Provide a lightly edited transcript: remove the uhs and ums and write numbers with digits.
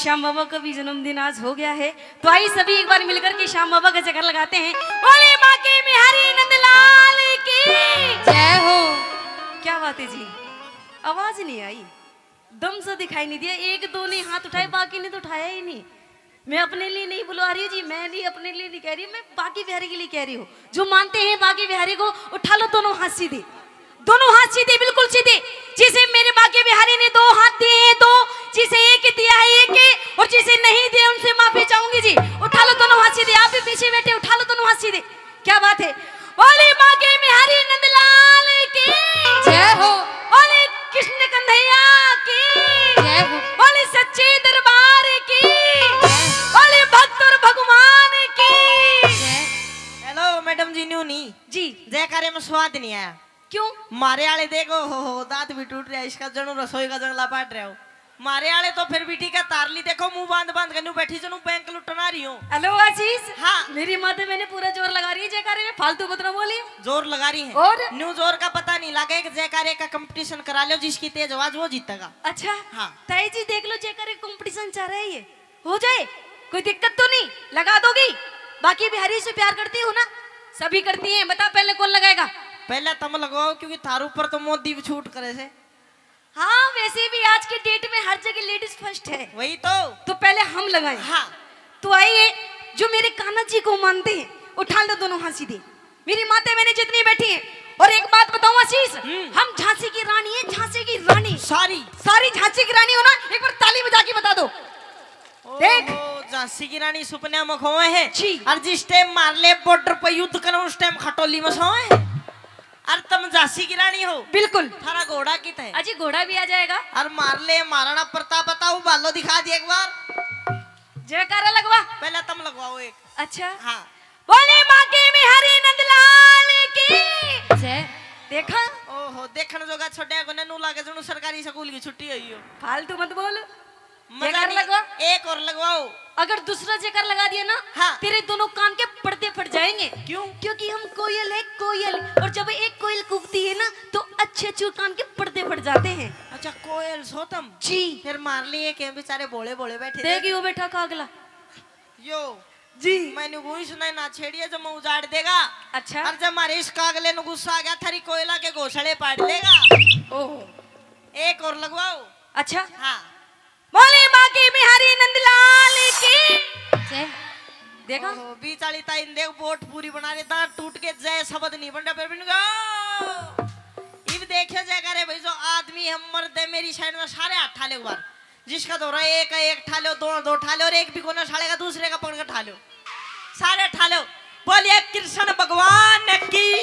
श्याम बाबा का भी जन्मदिन आज हो गया है, तो आइए सभी एक बार मिलकर के श्याम बाबा का चक्कर लगाते हैं। बोले माँ के बिहारी नंदलाल की जय हो। क्या बात है जी, आवाज नहीं आई, दम से दिखाई नहीं दिया। एक दो ने हाथ उठाए, बाकी ने तो उठाया ही नहीं। मैं अपने लिए नहीं बुलवा रही जी, मैं नहीं अपने लिए नहीं कह रही, मैं बाकी बिहारी के लिए कह रही हूँ। जो मानते हैं बाकी बिहारी को, उठा लो दोनों हाथ सीधे, दोनों हाथ सीधे, बिल्कुल सीधे। जिसे मेरे बाकी बिहारी ने 2 हाथ दिए हैं, 2, जिसे 1 दिया है 1, और जिसे नहीं दिया उनसे माफी चाहूंगी जी। उठा लो दोनों हाथ सीधे, आप भी पीछे बैठे, उठा लो दोनों हाथ सीधे। क्या बात है। बोले बाकी बिहारी नंदलाल की जय हो। बोले कृष्ण कन्हैया की जय हो। बोले सच्चे दरबार की, बोले भक्त और भगवान की। हेलो मैडम जी, न्यू नहीं जी जयकारे में स्वाद नहीं आया। क्यों? मारे आले देखो, हो दांत भी टूट रहा है, इसका जनू रसोई का जंगला पाट रहे हो। मारे आले तो फिर भी ठीक है, तारली देखो मुंह बांध बांध कर बैठी जनू बैंक लुटना रही हूँ। हेलो आशीष। हाँ। मेरी माथे मैंने पूरा जोर लगा रही है जयकारे में, फालतू को तो बोली। जोर लगा रही है और न्यू जोर का पता नहीं लगा। एक जयकारे का कंपटीशन करा लो, जिसकी तेज आवाज वो जीतेगा। अच्छा हाँ। ताई जी देख लो, जयकारे कंपटीशन चाह रहा है, ये हो जाए, कोई दिक्कत तो नहीं, लगा दोगी? बाकी बिहारी से प्यार करती हो ना? सभी करती हैं, बता पहले कौन लगाएगा? पहले तुम लगवाओ, क्योंकि थारू पर तो मोदी भी छूट करे से। हाँ वैसे भी आज के डेट में हर जगह लेडीज फर्स्ट है, वही तो पहले हम लगाए। हाँ। तो आइए, जो मेरे कान्हा जी को मानते हैं, उठा लो दोनों हाथ सीधे। मेरी माते मैंने जितनी बैठी है, और एक बात बताऊं आशीष, हम झांसी की रानी है, झांसी की रानी। सारी झांसी की रानी हो ना, एक बार ताली बजा के बता दो। देख झांसी की रानी सुपने में खोए है जी। और जिस टाइम मारले बॉर्डर पर युद्ध करो, उस टाइम खटोली में सोए है। और तुम झांसी की रानी हो? बिल्कुल। थारा घोड़ा कित है? अजी घोड़ा भी आ जाएगा। और मारले महाराणा प्रताप बताओ, बालो दिखा दिए एक बार। जयकारा लगवा। पहले तुम लगवाओ एक। अच्छा हाँ। बोले बाकी में हरि नंदलाल की जय। देखा? ओहो, देखने जोगा छोटे को नू लागे जणू सरकारी स्कूल की छुट्टी हुई हो। फालतू मत बोल। मजा जयकार नहीं। लगवा। एक और लगवाओ। अगर दूसरा जयकार लगा दिया ना, हाँ। तेरे दोनों कान के पर्दे फट जाएंगे। क्यों? क्योंकि हम कोयल है, कोयल, और जब एक कोयल कूकती है ना, तो अच्छे अच्छे कान के पर्दे फट जाते हैं। अच्छा कोयल सो तुम जी। फिर मार लिए के बेचारे बोले बोले बैठे देखियो बेटा कागला। यो जी। मैंने वही सुना ना छेड़िए, जब मैं उजाड़ देगा। अच्छा। और जब हमारे इस कागले में गुस्सा आ गया, थारी कोयला के घोसड़े पाट देगा। ओह। एक और लगवाओ। अच्छा। हाँ। बोले बाकी में हरि नंदलाल की जय। देखा? बीचाली ताइन देव बोट पूरी बना रहे, दांत टूट के जय शब्द नहीं बन रहा। इब देखियो जयकार है भाई, जो आदमी हम मर्द है, मेरी साइड में सारे हाथ ठाले एक बार। जिसका दो रहा एक है, एक ठालो, दो ठालो, और एक भी कोना साड़ेगा, दूसरे का पकड़ कर ठालो, सारे ठालो। बोलिए कृष्ण भगवान की